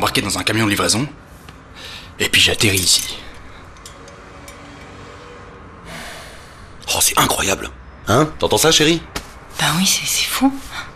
embarqué dans un camion de livraison. Et puis j'atterris ici. Oh, c'est incroyable. Hein? T'entends ça, chérie? Ben oui, c'est fou.